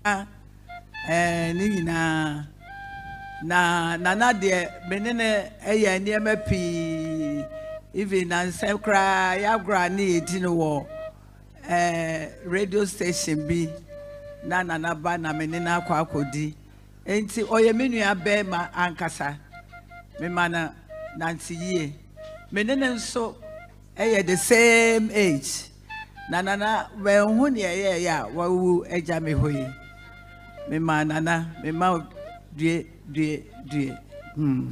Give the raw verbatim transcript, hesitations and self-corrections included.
eh ni na na na de menene eye niema pi even na nsem kra ya gra na edi no wo eh radio station bi na na na ba na menene akwa akodi enti oye menua be ma ankasa me mana nanti ye menene nso eye the same age na na na we hu ne ye ya wa wu eja me hoyi me ma nana me ma due due due hmm